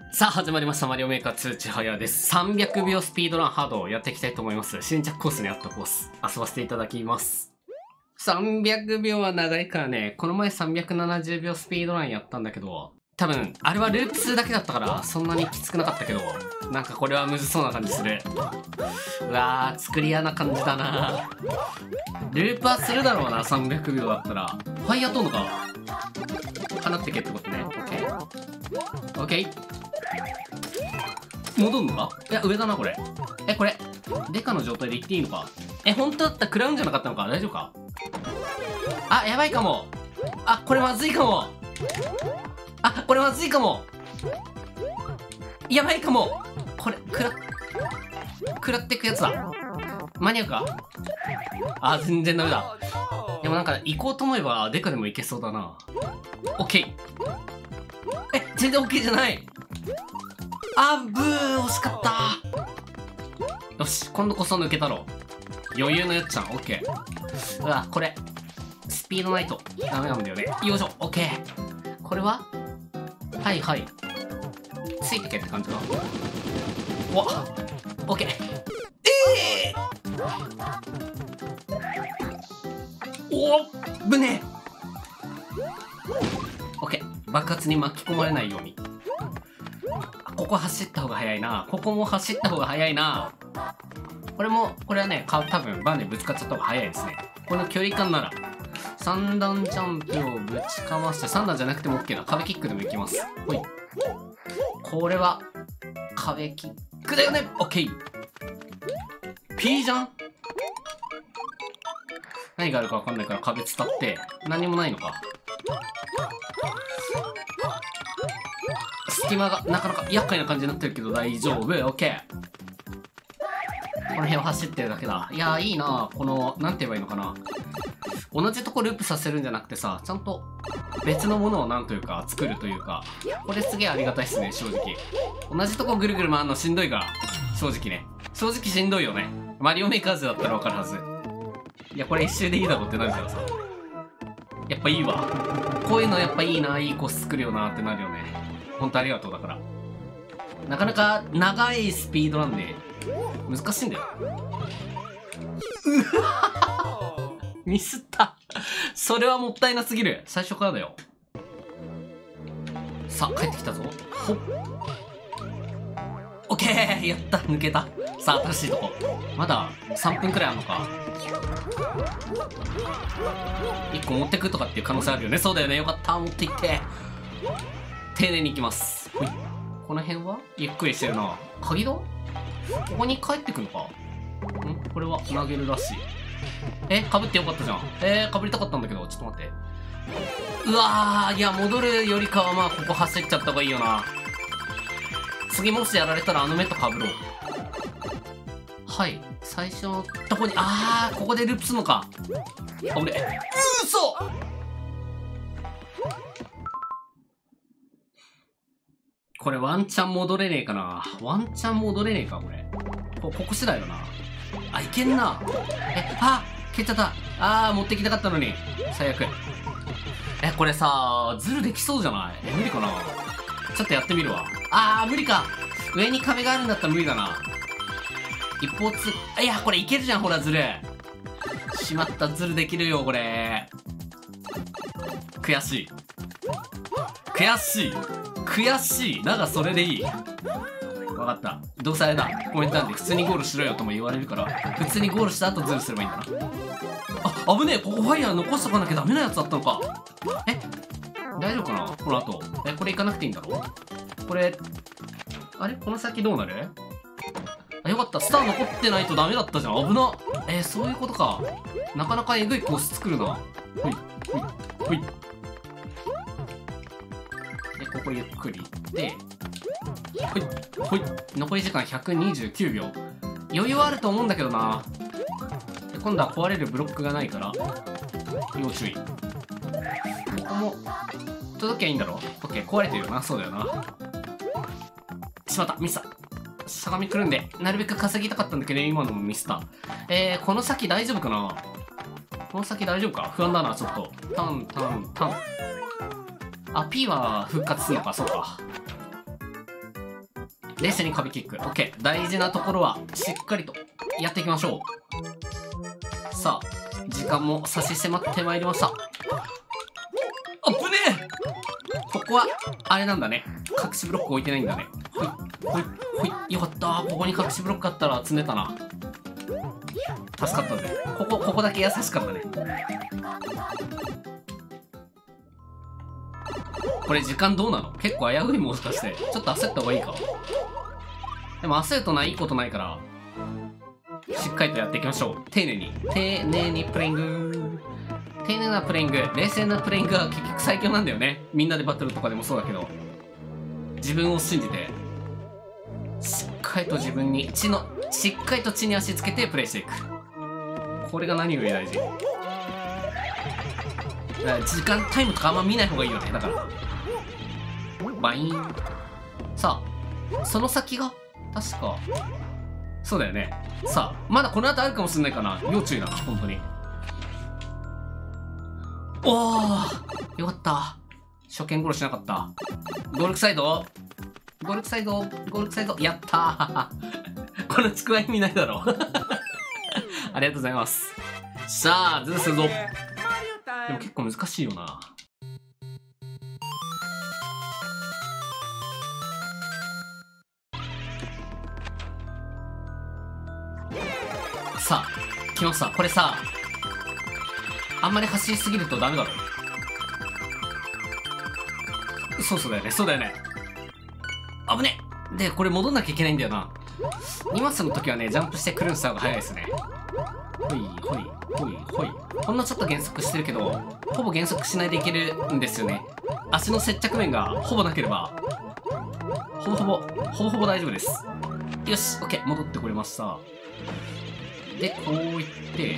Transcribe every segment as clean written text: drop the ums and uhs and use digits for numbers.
さあ始まりましたマリオメーカー2ちはやです。300秒スピードランハードをやっていきたいと思います。新着コースにあったコース遊ばせていただきます。300秒は長いからね、この前370秒スピードランやったんだけど、多分あれはループするだけだったからそんなにきつくなかったけど、なんかこれはむずそうな感じする。うわー、作り嫌な感じだな。ループはするだろうな、300秒だったら。ファイヤー飛んのか放ってけってことね。オッケーオッケー。戻んのか？いや、上だな、これ。これ、デカの状態で行っていいのか？本当だったら食らうんじゃなかったのか？大丈夫か？あ、やばいかも。あ、これまずいかも。あ、これまずいかも。やばいかも。これ、食らってくやつだ。間に合うか？あ、全然ダメだ。でもなんか、行こうと思えば、デカでも行けそうだな。オッケー。全然オッケーじゃない。あ、ブー、惜しかった。よし、今度こそ抜けたろ。余裕のやっちゃん、オッケー。うわ、これ、スピードないとダメなんだよね。よいしょ、オッケー。これははいはい。ついてけって感じかな。うわ、オッケー。おぶねオッケー。爆発に巻き込まれないように。ここ走った方が早いな。ここも走った方が早いな。これはね、多分バネぶつかっちゃった方が早いですね。この距離感なら。3段ジャンプをぶちかまして、3段じゃなくても OK な。壁キックでもいきます。ほい。これは、壁キックだよね。OK。P じゃん？何があるかわかんないから壁伝って、何もないのか。隙間がなかなか厄介な感じになってるけど大丈夫。オッケー。この辺を走ってるだけだ。いやー、いいな。この、なんて言えばいいのかな。同じとこループさせるんじゃなくてさ、ちゃんと別のものをなんというか作るというか、これすげえありがたいっすね、正直。同じとこぐるぐる回るのしんどいから、正直ね。正直しんどいよね。マリオメーカーズだったらわかるはず。いや、これ一周でいいだろってなるからさ。やっぱいいわ。こういうのやっぱいいな、いいコース作るよなってなるよね。ほんとありがとうだから。なかなか長いスピードなんで、難しいんだよ。うわミスった。それはもったいなすぎる。最初からだよ。さあ、帰ってきたぞ。ほっ。オッケーやった、抜けた。さあ、新しいとこ。まだ3分くらいあるのか。1個持ってくとかっていう可能性あるよね。そうだよね。よかった。持っていって。丁寧に行きます。ほい。この辺はゆっくりしてるな。鍵だ？ここに帰ってくのか？これは投げるらしい。かぶってよかったじゃん。かぶりたかったんだけど、ちょっと待って。うわー、いや、戻るよりかはまあ、ここ走っちゃった方がいいよな。次もしやられたらあの目とかぶろう。はい。最初のとこに、ここでループするのか。俺、嘘！これワンチャン戻れねえかな。ワンチャン戻れねえか、これ。ここ次第よな。いけんな。蹴っちゃった。持ってきたかったのに。最悪。これさ、ズルできそうじゃない？無理かな。ちょっとやってみるわ。無理か。上に壁があるんだったら無理だな。一方通、いや、これいけるじゃん、ほら、ズル。しまった、ズルできるよ、これ。悔しい。悔しい。悔しい。だがそれでいい。わかった。どうせあれだ。コメント欄で普通にゴールしろよとも言われるから、普通にゴールした後ズルすればいいんだな。危ねえ。ここファイヤー残しとかなきゃダメなやつだったのか。大丈夫かなこの後。これ行かなくていいんだろこれ、あれこの先どうなる？よかった。スター残ってないとダメだったじゃん。危な。そういうことか。なかなかえぐいコース作るな。ほい、ほい、ほい。ここゆっくり行って、ほい、ほい。残り時間129秒。余裕はあると思うんだけどな。今度は壊れるブロックがないから、要注意。ここも、届きゃいいんだろ？オッケー、壊れてるよな。そうだよな。しまった、ミスった。しゃがみくるんで、なるべく稼ぎたかったんだけど、今のもミスった。この先大丈夫かな？この先大丈夫か？不安だな、ちょっと。タン、タン、タン。P は復活するのか、そうか。 冷静に壁キック。オッケー。大事なところは、しっかりとやっていきましょう。さあ、時間も差し迫ってまいりました。あぶねえ。ここは、あれなんだね。隠しブロック置いてないんだね。ほい、ほい、ほい。よかったー。ここに隠しブロックあったら積んでたな。助かったぜ。ここだけ優しかったね。これ時間どうなの？結構危うい、もしかして。ちょっと焦った方がいいか。でも焦るといいことないから、しっかりとやっていきましょう。丁寧に。丁寧にプレイング。丁寧なプレイング。冷静なプレイングは結局最強なんだよね。みんなでバトルとかでもそうだけど。自分を信じて、しっかりと自分に、しっかりと地に足つけてプレイしていく。これが何より大事。時間、タイムとかあんま見ない方がいいよね。だから。バイーン。さあ、その先が、確か、そうだよね。さあ、まだこの後あるかもしれないかな。要注意だな、本当に。おー、よかった。初見殺しなかった。ゴルクサイドゴルクサイドゴルクサイドやったーこのちくわ意味ないだろありがとうございます。さあ、ズルするぞ。でも結構難しいよな。さあ、来ました。これさ、あんまり走りすぎるとダメだろ。そうだよね、そうだよね。危ね。で、これ戻んなきゃいけないんだよな。2マスの時はね、ジャンプしてクルンした方が早いですね。ほいほいほいほい。ほんのちょっと減速してるけど、ほぼ減速しないでいけるんですよね。足の接着面がほぼなければ、ほぼ大丈夫です。よし、オッケー、戻ってこれました。で、こういって、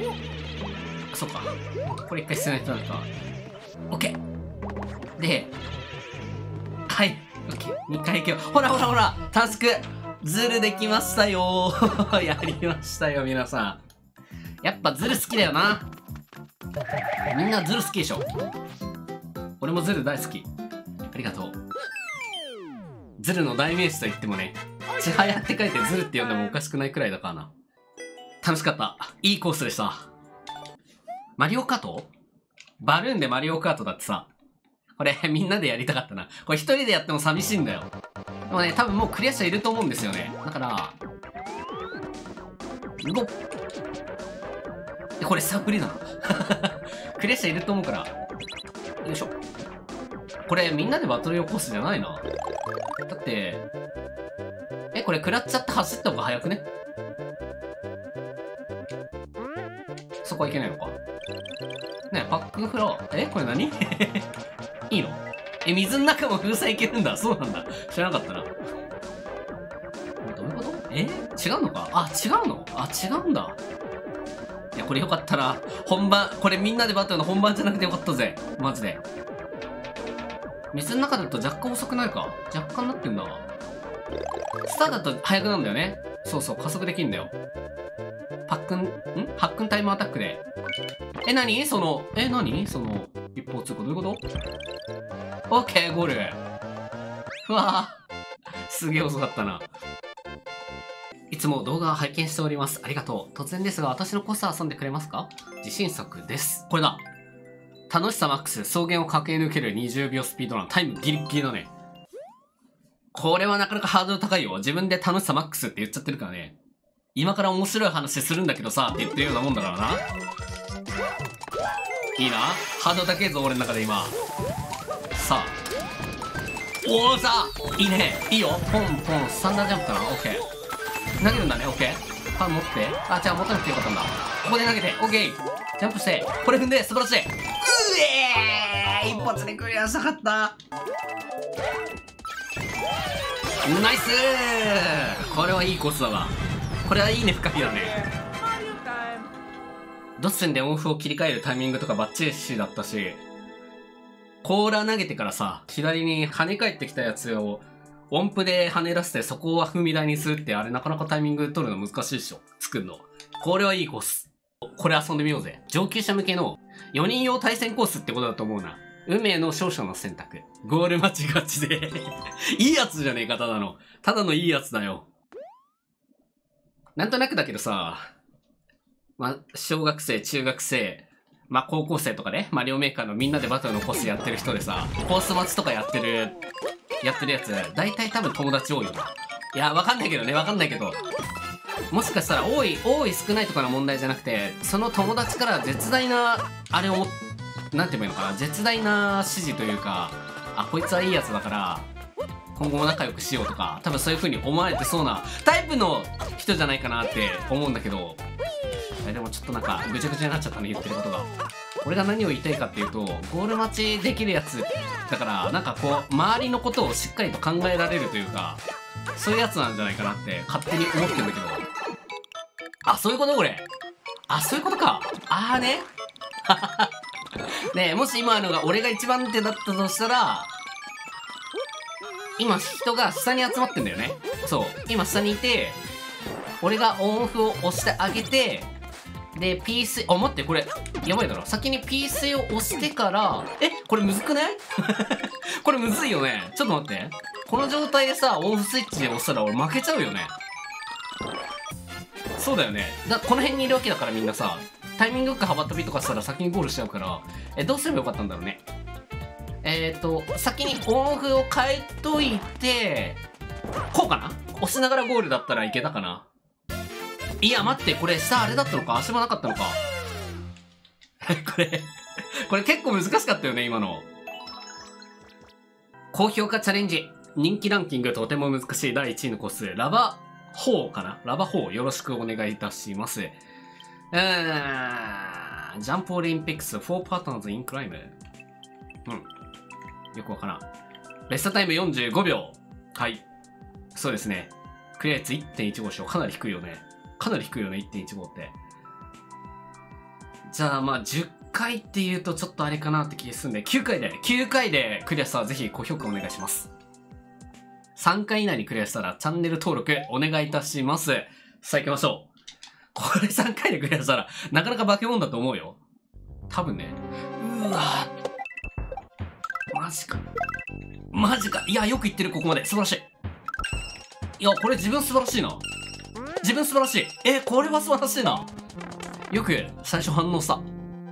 そうか。これ一回捨てないとダメか。オッケー。で、はい、オッケー。2回行けよ。ほら、タスク、ズルできましたよー。やりましたよ、皆さん。やっぱズル好きだよな。みんなズル好きでしょ。俺もズル大好き。ありがとう。ズルの代名詞と言ってもね、ちはやって書いてズルって呼んでもおかしくないくらいだからな。楽しかった。いいコースでした。マリオカート？バルーンでマリオカートだってさ。これみんなでやりたかったな。これ一人でやっても寂しいんだよ。でもね、多分もうクリア者いると思うんですよね。だから、ごっ。これサプリだな。クリア者いると思うから。よいしょ。これみんなでバトル用コースじゃないな。だって、これ食らっちゃって走った方が早くね？そこはいけないのか。ねえ、パックンフラワー。これ何いいの？水の中も封鎖いけるんだ。そうなんだ。知らなかったな。どういうこと？違うのか？あ、違うの？あ、違うんだ。いや、これよかったな。本番、これみんなでバトルの本番じゃなくてよかったぜ。マジで。水の中だと若干遅くないか？若干なってんだ。スターだと速くなるんだよね。そうそう、加速できんだよ。パックンタイムアタックで。何その、何その、一方通行どういうこと？オッケー、ゴール。うわぁ。すげえ遅かったな。いつも動画を拝見しております。ありがとう。突然ですが、私のコース遊んでくれますか？自信作です。これだ。楽しさマックス、草原を駆け抜ける20秒スピードラン。タイムギリギリだね。これはなかなかハードル高いよ。自分で楽しさマックスって言っちゃってるからね。今から面白い話するんだけどさ、って言ってるようなもんだからな。いいな。ハードル高いぞ、俺の中で今。さあ。おーさあいいね。いいよ。ポンポン。スタンダージャンプかな？オッケー。投げるんだね。オッケー。パン持って。あ、じゃあ持たなくてよかったんだ。ここで投げて。オッケー。ジャンプして。これ踏んで。素晴らしい。一発でクリアしたかった。ナイスー。これはいいコースだわ。これはいいね、深みだね。ドッスンでオンフを切り替えるタイミングとかバッチリだったし、コーラ投げてからさ、左に跳ね返ってきたやつを音符で跳ね出してそこを踏み台にするってあれなかなかタイミング取るの難しいでしょ。作るの。これはいいコース。これ遊んでみようぜ。上級者向けの4人用対戦コースってことだと思うな。 運命の勝者の選択。ゴール待ちガチで。いいやつじゃねえか、ただの。ただのいいやつだよ。なんとなくだけどさ、まあ、小学生、中学生、まあ、高校生とかね、マリオメーカーのみんなでバトルのコースやってる人でさ、コース待ちとかやってるやつ、大体多分友達多いよな。いや、わかんないけどね、わかんないけど。もしかしたら多い少ないとかの問題じゃなくて、その友達から絶大な、あれをなんて言えばいいのかな、絶大な指示というか、あ、こいつはいいやつだから、今後も仲良くしようとか、多分そういう風に思われてそうなタイプの人じゃないかなって思うんだけど、でもちょっとなんかぐちゃぐちゃになっちゃったね、言ってることが。俺が何を言いたいかっていうと、ゴール待ちできるやつだから、なんかこう、周りのことをしっかりと考えられるというか、そういうやつなんじゃないかなって勝手に思ってるんだけど。あ、そういうことこれ。あ、そういうことか。あーね。ねえ、もし今のが俺が一番手だったとしたら、今人が下に集まってんだよね。そう。今下にいて、俺がオンオフを押してあげて、で、ピース、あ、待って、これ、やばいだろ。先にピースを押してから、これむずくないこれむずいよね。ちょっと待って。この状態でさ、オンオフスイッチで押したら俺負けちゃうよね。そうだよね。この辺にいるわけだからみんなさ、タイミングよく幅跳びとかしたら先にゴールしちゃうから、どうすればよかったんだろうね。先にオンオフを変えといて、こうかな？押しながらゴールだったらいけたかな？いや、待って、これ下あれだったのか？足場なかったのか？これ結構難しかったよね、今の。高評価チャレンジ。人気ランキングとても難しい第1位のコース、ラバホーかな？ラバホーよろしくお願いいたします。ジャンプオリンピックス4パターンズインクライム。よくわからん。ベストタイム45秒。はい。そうですね。クリア率 1.15 勝。かなり低いよね。かなり低いよね、1.15 って。じゃあまあ10回って言うとちょっとあれかなって気がするんで、9回でクリアしたらぜひ高評価お願いします。3回以内にクリアしたらチャンネル登録お願いいたします。さあ行きましょう。これ3回でクリアしたらなかなか化け物だと思うよ。多分ね。うわぁ。マジか。マジか。いや、よく言ってる、ここまで。素晴らしい。いや、これ自分素晴らしいな。自分素晴らしい。これは素晴らしいな。よく最初反応した。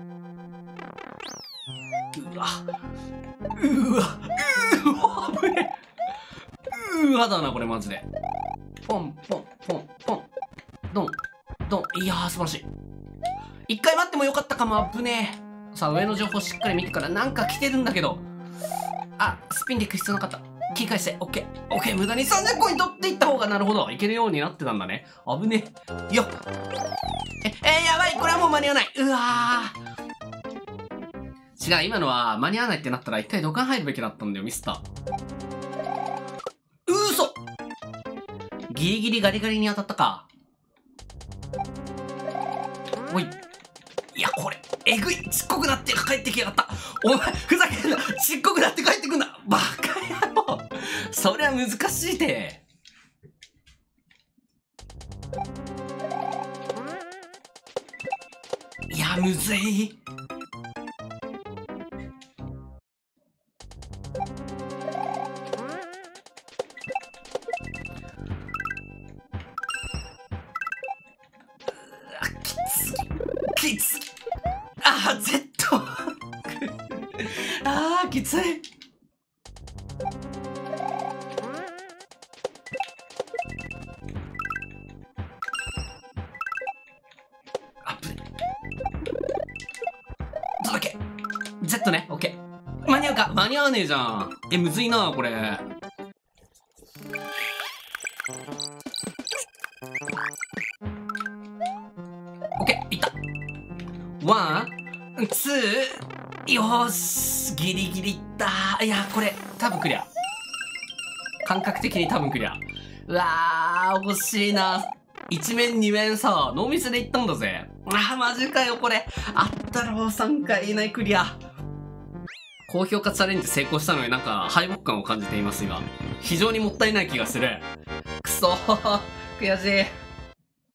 うわ。危ねえ。うわだな、これマジで。ポン、ポン、ポン、ポン。ドン、ドン。いやー、素晴らしい。一回待ってもよかったかも、危ねえ。さあ、上の情報しっかり見てから、なんか来てるんだけど。あ、スピンで行く必要なかった。切り返して、オッケー。オッケー、無駄に3000コイン取っていった方が、なるほど。いけるようになってたんだね。危ねえ。よっ。やばい。これはもう間に合わない。うわー。違う、今のは間に合わないってなったら一回土管入るべきだったんだよ、ミスった。嘘！ギリギリガリガリに当たったか。おい。いや、これ、えぐい。ちっこくなって帰ってきやがった。お前、ふざけんな。ちっこくなって帰ってくんな。バカ野郎。そりゃ難しいて。いや、むずい。きつい。あー、Z。あー、きつい。あっぶね。どうだっけ ?Z ね。オッケー。間に合うか？間に合わねえじゃん。むずいな、これ。オッケー、いった。ワン、ツー、よーし、ギリギリいった。いや、これ、多分クリア。感覚的に多分クリア。うわー、惜しいな。1面2面さ、ノーミスでいったんだぜ。あー、マジかよ、これ。あったろ、3回以内クリア。高評価チャレンジ成功したのになんか敗北感を感じています、今。非常にもったいない気がする。くそー、悔しい。